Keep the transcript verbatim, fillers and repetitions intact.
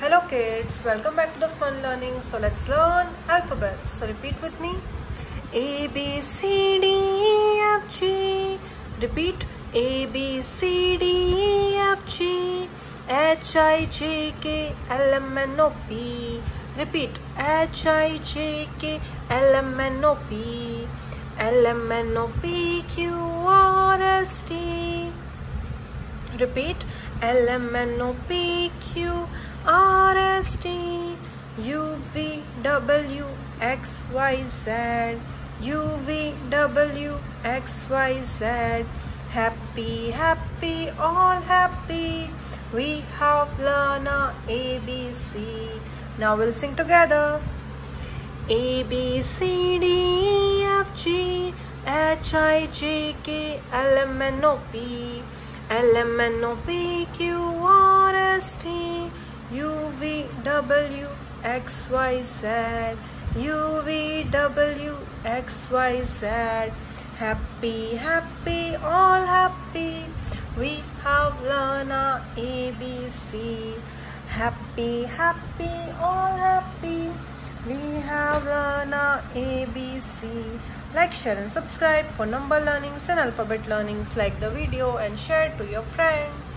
Hello kids, welcome back to the fun learning. So let's learn alphabets. So repeat with me. A, B, C, D, E, F, G. Repeat. A, B, C, D, E, F, G. H, I, J, K, L, M, N, O, P. Repeat. H, I, J, K, L, M, N, O, P. L, M, N, O, P, Q, R, S, T. Repeat. L, M, N, O, P, Q, R, S, T. U, V, W, X, Y, Z. U, V, W, X, Y, Z. Happy, happy, all happy. We have learned our A B C. Now we'll sing together. A, B, C, D, E, F, G. H, I, J, K, L, M, N, O, P. L, M, N, O, P, Q, R, S, T. U, V, W, X, Y, Z. U, V, W, X, Y, Z. Happy, happy, all happy. We have learned our A B C. Happy, happy, all happy. We have learned our A B C. Like, share and subscribe for number learnings and alphabet learnings. Like the video and share to your friend.